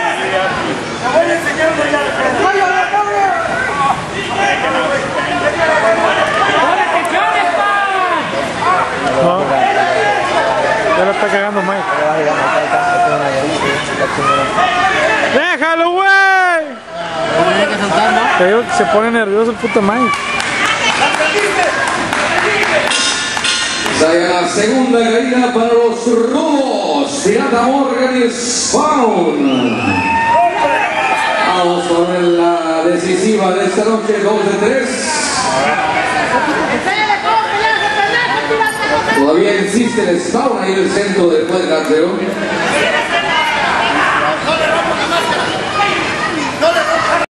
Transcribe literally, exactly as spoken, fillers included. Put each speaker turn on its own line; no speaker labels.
voy a enseñar una llave.
No. Ya lo está cagando Mike. ¡Déjalo, güey! Te digo que se pone nervioso el puto Mike.
La segunda caída para los Rubos. Pirata Morgan y Spawn. Vamos con la decisiva de esta noche, dos de tres. Todavía insiste el Spawn ahí en el centro del cuadrilátero.